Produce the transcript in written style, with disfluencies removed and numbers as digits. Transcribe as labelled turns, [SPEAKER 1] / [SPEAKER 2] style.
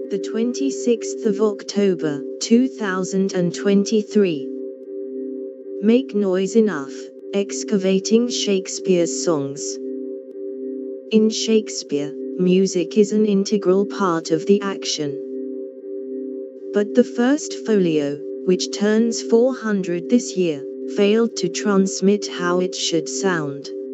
[SPEAKER 1] The 26th of October, 2023. Make noise enough, excavating Shakespeare's songs. In Shakespeare, music is an integral part of the action. But the First Folio, which turns 400 this year, failed to transmit how it should sound.